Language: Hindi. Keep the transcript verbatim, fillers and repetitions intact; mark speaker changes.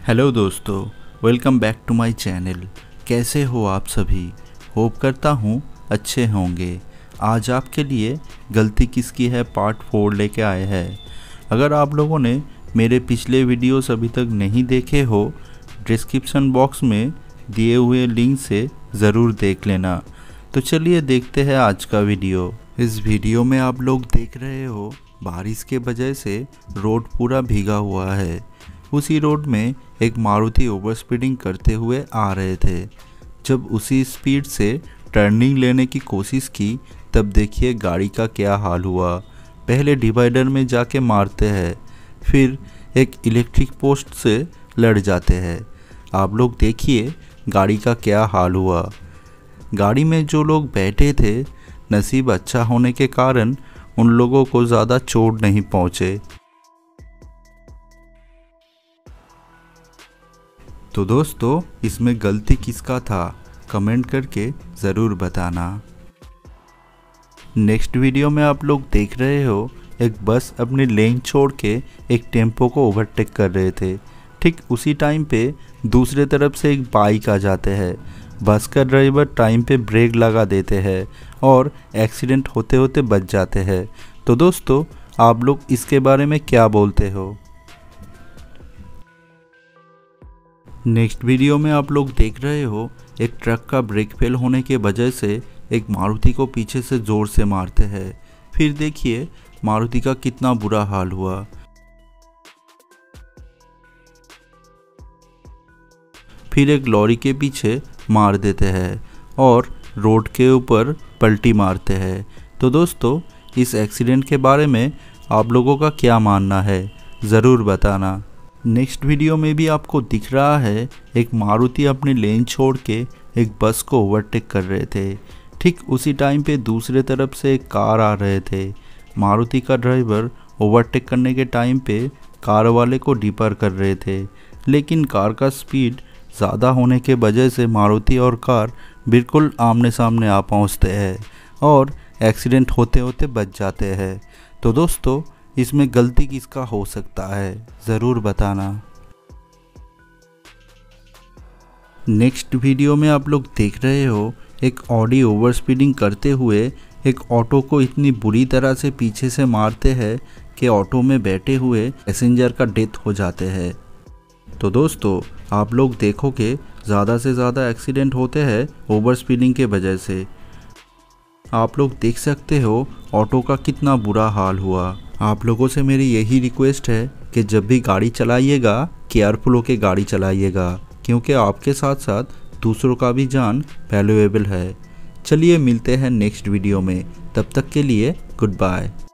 Speaker 1: हेलो दोस्तों, welcome back to my channel. कैसे हो आप सभी? होप करता हूँ अच्छे होंगे। आज आपके लिए गलती किसकी है पार्ट फोर लेके आए हैं। अगर आप लोगों ने मेरे पिछले वीडियोस अभी तक नहीं देखे हो, डिस्क्रिप्शन बॉक्स में दिए हुए लिंक से ज़रूर देख लेना। तो चलिए देखते हैं आज का वीडियो। इस वीडियो में आप लोग देख रहे हो बारिश के वजह से रोड पूरा भीगा हुआ है। उसी रोड में एक मारुति ओवर स्पीडिंग करते हुए आ रहे थे। जब उसी स्पीड से टर्निंग लेने की कोशिश की तब देखिए गाड़ी का क्या हाल हुआ। पहले डिवाइडर में जाके मारते हैं, फिर एक इलेक्ट्रिक पोस्ट से लड़ जाते हैं। आप लोग देखिए गाड़ी का क्या हाल हुआ। गाड़ी में जो लोग बैठे थे, नसीब अच्छा होने के कारण उन लोगों को ज़्यादा चोट नहीं पहुँचे। तो दोस्तों, इसमें गलती किसका था कमेंट करके ज़रूर बताना। नेक्स्ट वीडियो में आप लोग देख रहे हो एक बस अपनी लेन छोड़ के एक टेम्पो को ओवरटेक कर रहे थे। ठीक उसी टाइम पे दूसरे तरफ से एक बाइक आ जाते हैं। बस का ड्राइवर टाइम पे ब्रेक लगा देते हैं और एक्सीडेंट होते होते बच जाते हैं। तो दोस्तों, आप लोग इसके बारे में क्या बोलते हो? नेक्स्ट वीडियो में आप लोग देख रहे हो एक ट्रक का ब्रेक फेल होने के वजह से एक मारुति को पीछे से ज़ोर से मारते हैं। फिर देखिए मारुति का कितना बुरा हाल हुआ। फिर एक लॉरी के पीछे मार देते हैं और रोड के ऊपर पलटी मारते हैं। तो दोस्तों, इस एक्सीडेंट के बारे में आप लोगों का क्या मानना है ज़रूर बताना। नेक्स्ट वीडियो में भी आपको दिख रहा है एक मारुति अपनी लेन छोड़ के एक बस को ओवरटेक कर रहे थे। ठीक उसी टाइम पे दूसरे तरफ से एक कार आ रहे थे। मारुति का ड्राइवर ओवरटेक करने के टाइम पे कार वाले को डिपर कर रहे थे, लेकिन कार का स्पीड ज़्यादा होने के वजह से मारुति और कार बिल्कुल आमने सामने आ पहुँचते हैं और एक्सीडेंट होते होते बच जाते हैं। तो दोस्तों, इसमें गलती किसका हो सकता है ज़रूर बताना। नेक्स्ट वीडियो में आप लोग देख रहे हो एक ऑडी ओवर स्पीडिंग करते हुए एक ऑटो को इतनी बुरी तरह से पीछे से मारते हैं कि ऑटो में बैठे हुए पैसेंजर का डेथ हो जाते हैं। तो दोस्तों, आप लोग देखोगे ज़्यादा से ज़्यादा एक्सीडेंट होते हैं ओवर स्पीडिंग के वजह से। आप लोग देख सकते हो ऑटो का कितना बुरा हाल हुआ। आप लोगों से मेरी यही रिक्वेस्ट है कि जब भी गाड़ी चलाइएगा केयरफुल होकर गाड़ी चलाइएगा, क्योंकि आपके साथ साथ दूसरों का भी जान वैल्यूएबल है। चलिए मिलते हैं नेक्स्ट वीडियो में, तब तक के लिए गुड बाय।